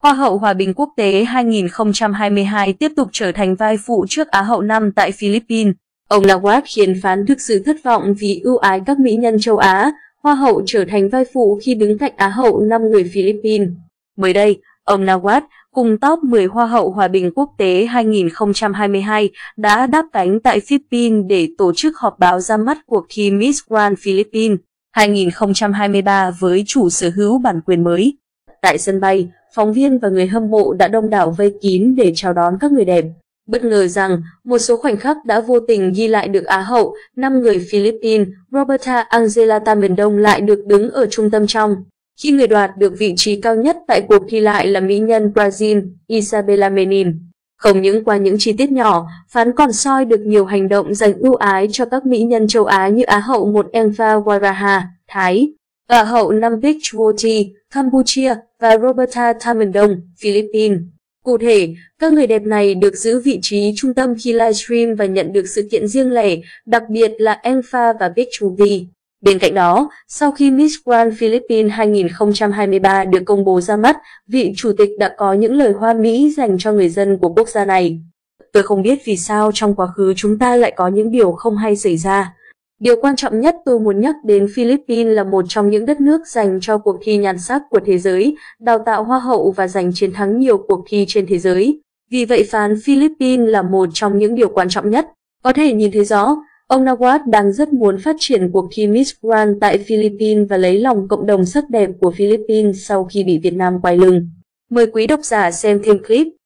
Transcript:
Hoa hậu Hòa bình Quốc tế 2022 tiếp tục trở thành vai phụ trước Á hậu năm tại Philippines. Ông Nawaz khiến phán thực sự thất vọng vì ưu ái các mỹ nhân châu Á. Hoa hậu trở thành vai phụ khi đứng cạnh Á hậu 5 người Philippines. Mới đây, ông Nawaz cùng top 10 Hoa hậu Hòa bình Quốc tế 2022 đã đáp cánh tại Philippines để tổ chức họp báo ra mắt cuộc thi Miss Grand Philippines 2023 với chủ sở hữu bản quyền mới. Tại sân bay, phóng viên và người hâm mộ đã đông đảo vây kín để chào đón các người đẹp. Bất ngờ rằng, một số khoảnh khắc đã vô tình ghi lại được Á hậu 5 người Philippines, Roberta Angela Tamendong lại được đứng ở trung tâm trong. Khi người đoạt được vị trí cao nhất tại cuộc thi lại là mỹ nhân Brazil, Isabela Menin. Không những qua những chi tiết nhỏ, phán còn soi được nhiều hành động dành ưu ái cho các mỹ nhân châu Á như Á hậu 1 Enfa Waraha, Thái, Á hậu 5 Victorti, Campuchia và Roberta Tamendong, Philippines. Cụ thể, các người đẹp này được giữ vị trí trung tâm khi livestream và nhận được sự kiện riêng lẻ, đặc biệt là Enfa và Victorti. Bên cạnh đó, sau khi Miss Grand Philippines 2023 được công bố ra mắt, vị chủ tịch đã có những lời hoa mỹ dành cho người dân của quốc gia này. Tôi không biết vì sao trong quá khứ chúng ta lại có những điều không hay xảy ra. Điều quan trọng nhất tôi muốn nhắc đến Philippines là một trong những đất nước dành cho cuộc thi nhan sắc của thế giới, đào tạo hoa hậu và giành chiến thắng nhiều cuộc thi trên thế giới. Vì vậy phán Philippines là một trong những điều quan trọng nhất. Có thể nhìn thấy rõ, ông Nawaz đang rất muốn phát triển cuộc thi Miss Grand tại Philippines và lấy lòng cộng đồng sắc đẹp của Philippines sau khi bị Việt Nam quay lưng. Mời quý độc giả xem thêm clip.